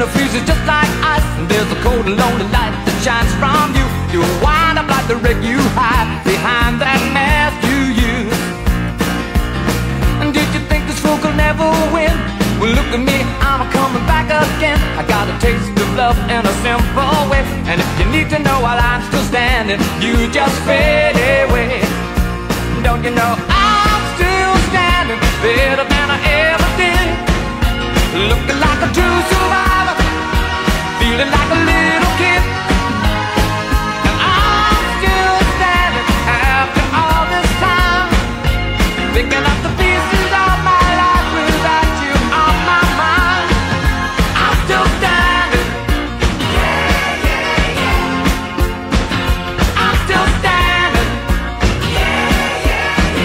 the freezes just like ice, and there's a cold and lonely light that shines from you. You wind up like the wreck you hide behind that mask you use. And did you think this fool could never win? Well, look at me, I'm coming back again. I got a taste of love in a simple way, and if you need to know while I'm still standing, you just fade away. Don't you know I'm still standing better than I ever did, looking like a true survivor, feeling like a little kid. And I'm still standing after all this time, picking up the pieces of my life without you on my mind. I'm still standing. Yeah, yeah, yeah. I'm still standing. Yeah, yeah,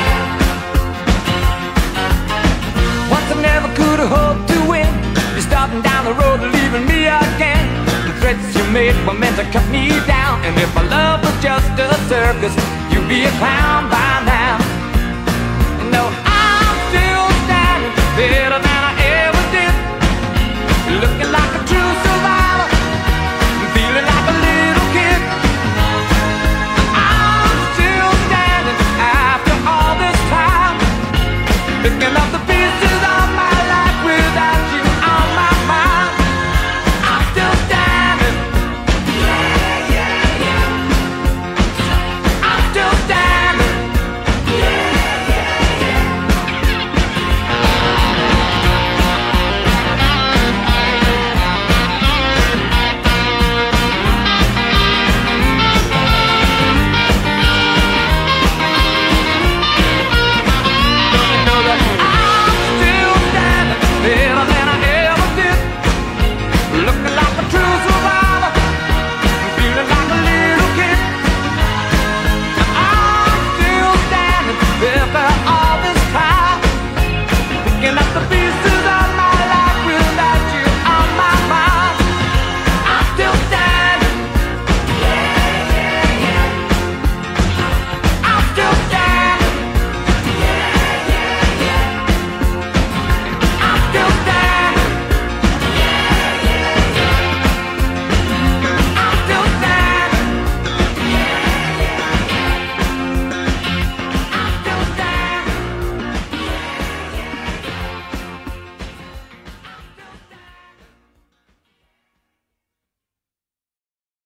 yeah. Once I never could have hoped to win. You're starting down the road and leaving me again. The threats you made were meant to cut me down, and if my love was just a circus, you'd be a clown by now. No, I'm still standing better than I ever did, looking